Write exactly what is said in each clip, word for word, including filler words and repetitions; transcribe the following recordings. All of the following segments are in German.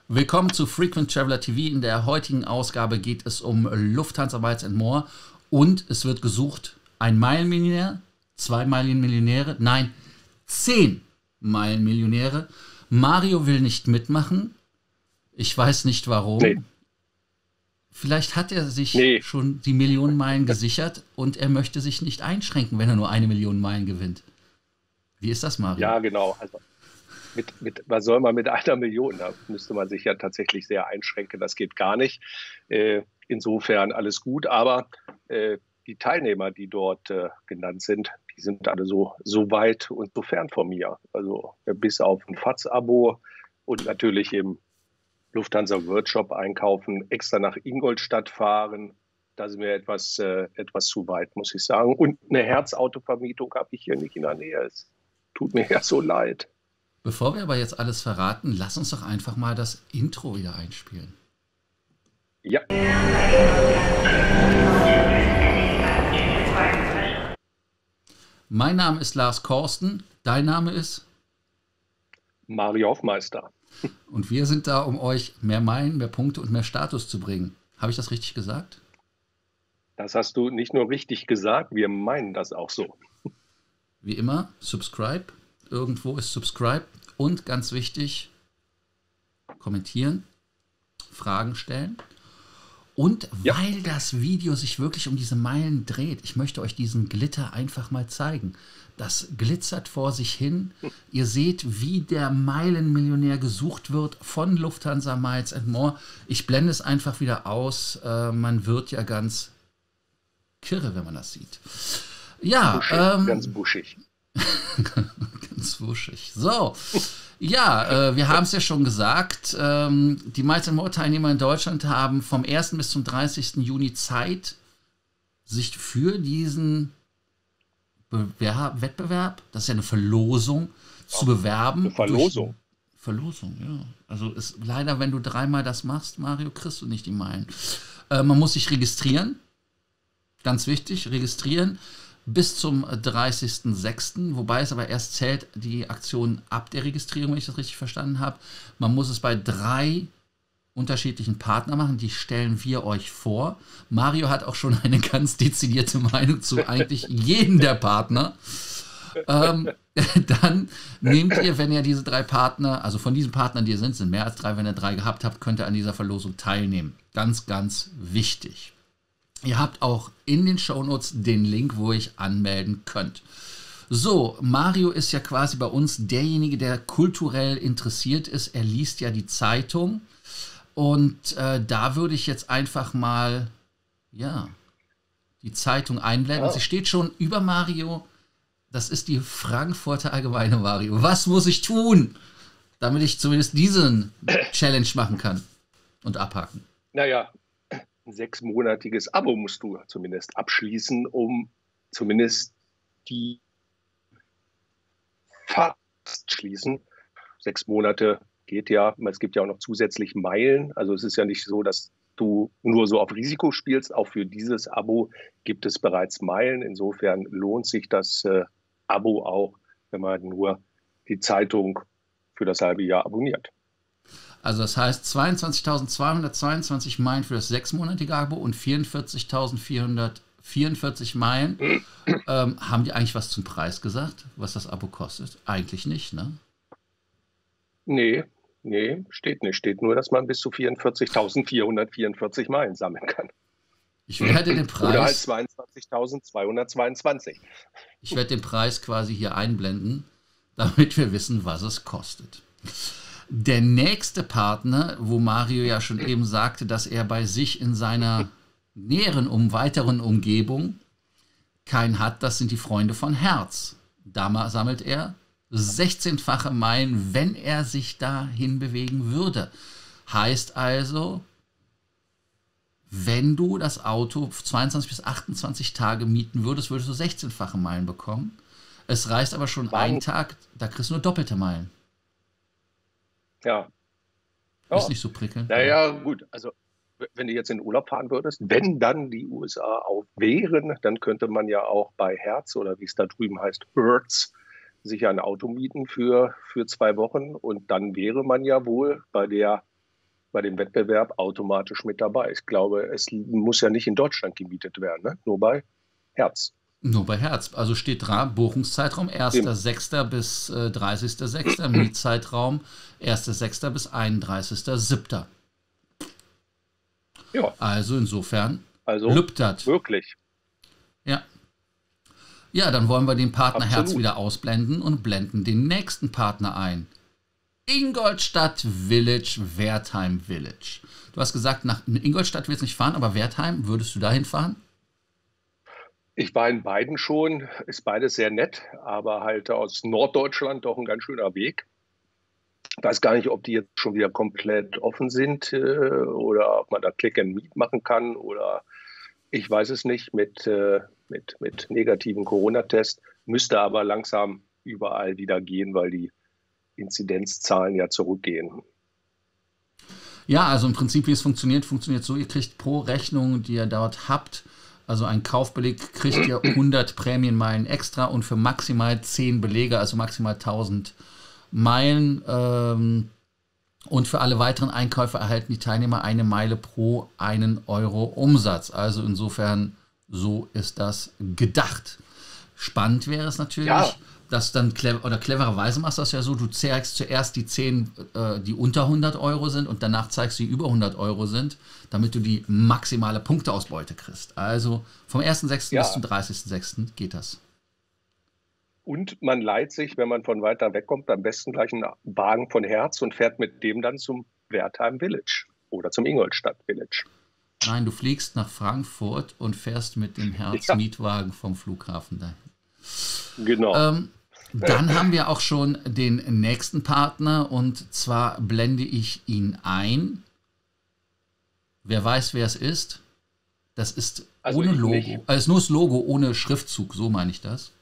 Willkommen zu Frequent Traveler T V. In der heutigen Ausgabe geht es um Lufthansa Miles and More und es wird gesucht ein Meilenmillionär, zwei Meilenmillionäre, nein, zehn Meilenmillionäre. Mario will nicht mitmachen. Ich weiß nicht warum. Nee. Vielleicht hat er sich nee. schon die Millionen Meilen gesichert und er möchte sich nicht einschränken, wenn er nur eine Million Meilen gewinnt. Wie ist das, Mario? Ja, genau. Also mit, mit, was soll man mit einer Million? Da müsste man sich ja tatsächlich sehr einschränken. Das geht gar nicht. Äh, insofern alles gut. Aber äh, die Teilnehmer, die dort äh, genannt sind, die sind alle so, so weit und so fern von mir. Also äh, bis auf ein F A Z-Abo und natürlich im Lufthansa Workshop einkaufen, extra nach Ingolstadt fahren. Das ist mir etwas, äh, etwas zu weit, muss ich sagen. Und eine Herzautovermietung habe ich hier nicht in der Nähe. Es tut mir ja so leid. Bevor wir aber jetzt alles verraten, lass uns doch einfach mal das Intro wieder einspielen. Ja. Mein Name ist Lars Korsten. Dein Name ist? Mario Hoffmeister. Und wir sind da, um euch mehr Meilen, mehr Punkte und mehr Status zu bringen. Habe ich das richtig gesagt? Das hast du nicht nur richtig gesagt, wir meinen das auch so. Wie immer, subscribe. Irgendwo ist subscribe. Und ganz wichtig, kommentieren, Fragen stellen. Und ja. weil das Video sich wirklich um diese Meilen dreht, ich möchte euch diesen Glitter einfach mal zeigen. Das glitzert vor sich hin. Ihr seht, wie der Meilenmillionär gesucht wird von Lufthansa Miles and More. Ich blende es einfach wieder aus. Äh, man wird ja ganz kirre, wenn man das sieht. Ja, buschig, ähm, ganz buschig. Ganz wuschig. So, ja, äh, wir haben es ja schon gesagt. Ähm, die Miles and More Teilnehmer in Deutschland haben vom ersten bis zum dreißigsten Juni Zeit, sich für diesen Bewerb, Wettbewerb, das ist ja eine Verlosung, zu bewerben. Eine Verlosung? Durch, Verlosung, ja. Also ist leider, wenn du dreimal das machst, Mario, kriegst du nicht die Meilen. Äh, man muss sich registrieren. Ganz wichtig, registrieren. Bis zum dreißigsten sechsten Wobei es aber erst zählt die Aktion ab der Registrierung, wenn ich das richtig verstanden habe. Man muss es bei drei unterschiedlichen Partnern machen, die stellen wir euch vor. Mario hat auch schon eine ganz dezidierte Meinung zu eigentlich jedem der Partner. Ähm, dann nehmt ihr, wenn ihr diese drei Partner, also von diesen Partnern, die ihr sind, sind mehr als drei, wenn ihr drei gehabt habt, könnt ihr an dieser Verlosung teilnehmen. Ganz, ganz wichtig. Ihr habt auch in den Shownotes den Link, wo ihr euch anmelden könnt. So, Mario ist ja quasi bei uns derjenige, der kulturell interessiert ist. Er liest ja die Zeitung. Und äh, da würde ich jetzt einfach mal, ja, die Zeitung einblenden. Oh. Sie steht schon über Mario. Das ist die Frankfurter Allgemeine, Mario. Was muss ich tun, damit ich zumindest diesen Challenge machen kann und abhaken? Naja, ein sechsmonatiges Abo musst du zumindest abschließen, um zumindest die Fahrt zu schließen. Sechs Monate geht ja, es gibt ja auch noch zusätzlich Meilen. Also es ist ja nicht so, dass du nur so auf Risiko spielst. Auch für dieses Abo gibt es bereits Meilen. Insofern lohnt sich das äh, Abo auch, wenn man nur die Zeitung für das halbe Jahr abonniert. Also das heißt zweiundzwanzigtausendzweihundertzweiundzwanzig Meilen für das sechsmonatige Abo und vierundvierzigtausendvierhundertvierundvierzig Meilen. ähm, haben die eigentlich was zum Preis gesagt, was das Abo kostet? Eigentlich nicht, ne? Nee, nee, steht nicht. Steht nur, dass man bis zu vierundvierzigtausendvierhundertvierundvierzig Meilen sammeln kann. Ich werde den Preis... Oder halt zweiundzwanzigtausendzweihundertzweiundzwanzig. Ich werde den Preis quasi hier einblenden, damit wir wissen, was es kostet. Der nächste Partner, wo Mario ja schon eben sagte, dass er bei sich in seiner näheren, um weiteren Umgebung keinen hat, das sind die Freunde von Hertz. Da sammelt er sechzehnfache Meilen, wenn er sich dahin bewegen würde. Heißt also, wenn du das Auto zweiundzwanzig bis achtundzwanzig Tage mieten würdest, würdest du sechzehnfache Meilen bekommen. Es reicht aber schon einen Tag, da kriegst du nur doppelte Meilen. Ja. Oh. Ist nicht so prickelnd. Naja, gut. Also, wenn du jetzt in den Urlaub fahren würdest, wenn dann die U S A auf wären, dann könnte man ja auch bei Hertz oder wie es da drüben heißt, Hertz, sich ein Auto mieten für, für zwei Wochen. Und dann wäre man ja wohl bei der bei dem Wettbewerb automatisch mit dabei. Ich glaube, es muss ja nicht in Deutschland gemietet werden, ne? Nur bei Hertz. Nur bei Hertz. Also steht dran, Buchungszeitraum erster sechster bis äh, dreißigster sechster Mietzeitraum erster sechster bis einunddreißigster siebter Ja. Also insofern also lübtert. Wirklich. Ja. Ja, dann wollen wir den Partner Absolut. Hertz wieder ausblenden und blenden den nächsten Partner ein. Ingolstadt Village, Wertheim Village. Du hast gesagt, nach Ingolstadt willst du nicht fahren, aber Wertheim, würdest du dahin fahren? Ich war in beiden schon, ist beides sehr nett, aber halt aus Norddeutschland doch ein ganz schöner Weg. Ich weiß gar nicht, ob die jetzt schon wieder komplett offen sind äh, oder ob man da Click and Meet machen kann oder ich weiß es nicht mit, äh, mit, mit negativen Corona-Test. Müsste aber langsam überall wieder gehen, weil die Inzidenzzahlen ja zurückgehen. Ja, also im Prinzip, wie es funktioniert, funktioniert so, ihr kriegt pro Rechnung, die ihr dort habt, also ein Kaufbeleg, kriegt ihr hundert Prämienmeilen extra und für maximal zehn Belege, also maximal tausend Meilen. Ähm, und für alle weiteren Einkäufe erhalten die Teilnehmer eine Meile pro einen Euro Umsatz. Also insofern, so ist das gedacht. Spannend wäre es natürlich, Ja. dass dann, clever, oder clevererweise machst du das ja so, du zeigst zuerst die zehn, äh, die unter hundert Euro sind und danach zeigst du, die über hundert Euro sind, damit du die maximale Punkteausbeute kriegst. Also vom ersten sechsten Ja. bis zum dreißigsten sechsten geht das. Und man leiht sich, wenn man von weiter weg kommt, am besten gleich einen Wagen von Hertz und fährt mit dem dann zum Wertheim Village oder zum Ingolstadt Village. Nein, du fliegst nach Frankfurt und fährst mit dem Hertz-Mietwagen vom Flughafen dahin. Genau. Ähm, dann haben wir auch schon den nächsten Partner und zwar blende ich ihn ein. Wer weiß, wer es ist? Das ist Also ohne ich Logo. nicht. Also nur das Logo ohne Schriftzug, so meine ich das.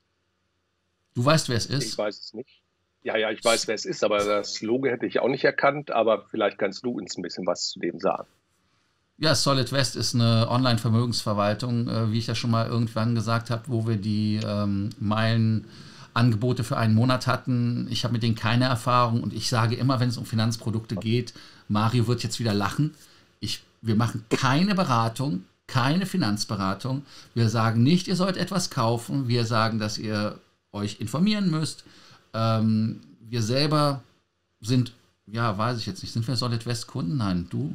Du weißt, wer es ist? Ich weiß es nicht. Ja, ja, ich weiß, wer es ist, aber das Logo hätte ich auch nicht erkannt, aber vielleicht kannst du uns ein bisschen was zu dem sagen. Ja, Solid West ist eine Online-Vermögensverwaltung, äh, wie ich ja schon mal irgendwann gesagt habe, wo wir die ähm, Meilenangebote für einen Monat hatten. Ich habe mit denen keine Erfahrung und ich sage immer, wenn es um Finanzprodukte geht, Mario wird jetzt wieder lachen, ich, wir machen keine Beratung, keine Finanzberatung. Wir sagen nicht, ihr sollt etwas kaufen. Wir sagen, dass ihr euch informieren müsst. Ähm, wir selber sind, ja, weiß ich jetzt nicht, sind wir Solid West Kunden? Nein, du?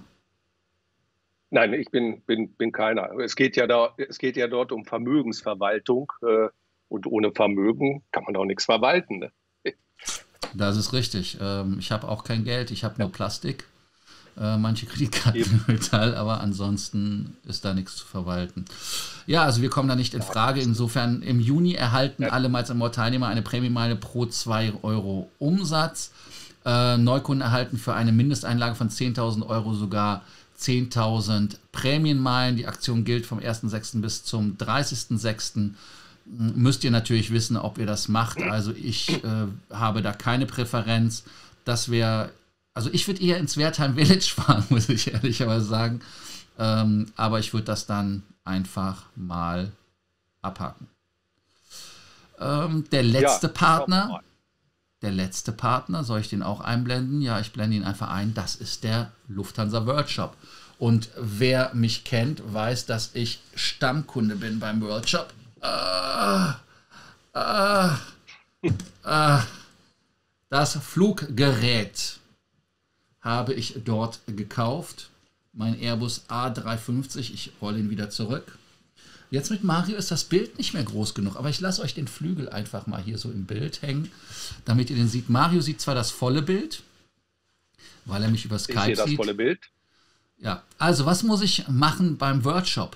Nein, ich bin, bin, bin keiner. Es geht ja da, es geht ja dort um Vermögensverwaltung äh, und ohne Vermögen kann man doch nichts verwalten. Ne? Das ist richtig. Ähm, ich habe auch kein Geld, ich habe nur Plastik. Äh, manche Kreditkarten Metall, aber ansonsten ist da nichts zu verwalten. Ja, also wir kommen da nicht in Frage. Insofern im Juni erhalten alle Miles and More Teilnehmer eine Prämienmeile pro zwei Euro Umsatz. Äh, Neukunden erhalten für eine Mindesteinlage von zehntausend Euro sogar zehntausend Prämienmeilen. Die Aktion gilt vom ersten sechsten bis zum dreißigsten sechsten Müsst ihr natürlich wissen, ob ihr das macht. Also ich äh, habe da keine Präferenz. Das wäre, also ich würde eher ins Wertheim Village fahren, muss ich ehrlicherweise sagen. Ähm, aber ich würde das dann einfach mal abhaken. Ähm, der letzte Ja, Partner, der letzte Partner, soll ich den auch einblenden? Ja, ich blende ihn einfach ein. Das ist der Lufthansa World Shop. Und wer mich kennt, weiß, dass ich Stammkunde bin beim World Shop. Ah, ah, ah. Das Fluggerät habe ich dort gekauft. Mein Airbus A drei fünfzig. Ich rolle ihn wieder zurück. Jetzt mit Mario ist das Bild nicht mehr groß genug, aber ich lasse euch den Flügel einfach mal hier so im Bild hängen, damit ihr den seht. Mario sieht zwar das volle Bild, weil er mich über Skype Ich sehe das sieht. volle Bild. Ja, also was muss ich machen beim World Shop?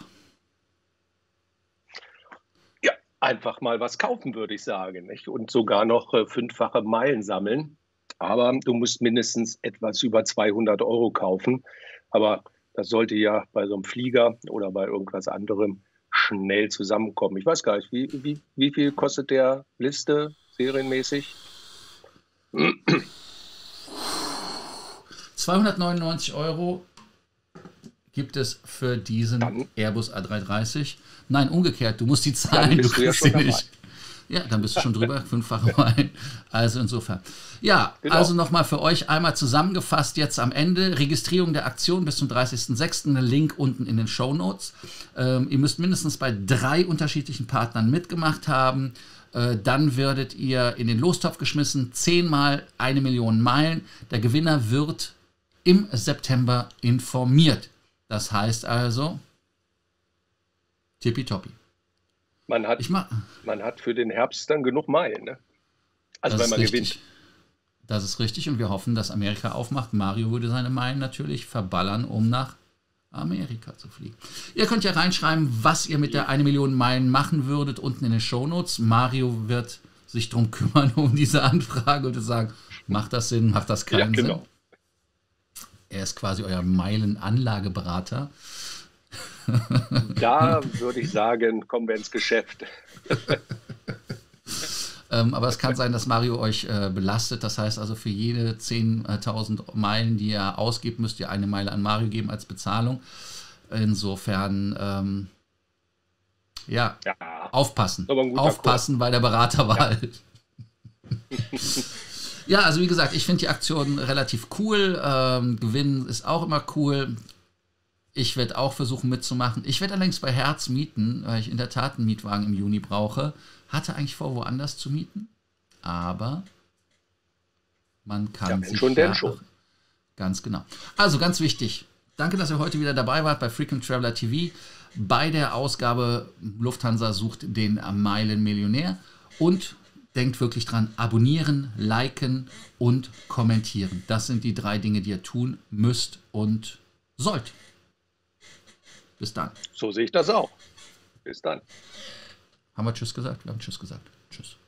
Ja, einfach mal was kaufen, würde ich sagen. Nicht? Und sogar noch äh, fünffache Meilen sammeln. Aber du musst mindestens etwas über zweihundert Euro kaufen. Aber das sollte ja bei so einem Flieger oder bei irgendwas anderem schnell zusammenkommen. Ich weiß gar nicht, wie, wie, wie viel kostet der Liste serienmäßig? zweihundertneunundneunzig Euro gibt es für diesen Dann. Airbus A drei dreißig. Nein, umgekehrt, du musst die zahlen, du bist du ja kriegst sie schon nicht. Ja, dann bist du schon drüber, fünffache Meilen. Also insofern. Ja, Genau. also nochmal für euch einmal zusammengefasst jetzt am Ende. Registrierung der Aktion bis zum dreißigsten sechsten Link unten in den Shownotes. Ähm, ihr müsst mindestens bei drei unterschiedlichen Partnern mitgemacht haben. Äh, dann werdet ihr in den Lostopf geschmissen. Zehnmal eine Million Meilen. Der Gewinner wird im September informiert. Das heißt also, tippitoppi. Man hat, Ich mach, man hat für den Herbst dann genug Meilen, ne? Also das wenn man ist gewinnt. richtig. Das ist richtig und wir hoffen, dass Amerika aufmacht. Mario würde seine Meilen natürlich verballern, um nach Amerika zu fliegen. Ihr könnt ja reinschreiben, was ihr mit der eine Million Meilen machen würdet, unten in den Shownotes. Mario wird sich darum kümmern, um diese Anfrage und wird sagen, macht das Sinn, macht das keinen Ja, genau. Sinn. Er ist quasi euer Meilenanlageberater. Da würde ich sagen, kommen wir ins Geschäft. Ähm, aber es kann sein, dass Mario euch äh, belastet. Das heißt also, für jede zehntausend Meilen, die ihr ausgibt, müsst ihr eine Meile an Mario geben als Bezahlung. Insofern, ähm, ja, Ja, aufpassen. aber ein guter Aufpassen bei der Beraterwahl. Ja. Ja, also wie gesagt, ich finde die Aktion relativ cool. Ähm, Gewinnen ist auch immer cool. Ich werde auch versuchen mitzumachen. Ich werde allerdings bei Herz mieten, weil ich in der Tat einen Mietwagen im Juni brauche. Hatte eigentlich vor, woanders zu mieten. Aber man kann Ja, wenn sich schon, denn ja schon. auch- Ganz genau. Also ganz wichtig. Danke, dass ihr heute wieder dabei wart bei Frequent Traveler T V. Bei der Ausgabe Lufthansa sucht den Meilenmillionär. Und denkt wirklich dran, abonnieren, liken und kommentieren. Das sind die drei Dinge, die ihr tun müsst und sollt. Bis dann. So sehe ich das auch. Bis dann. Haben wir Tschüss gesagt? Wir haben Tschüss gesagt. Tschüss.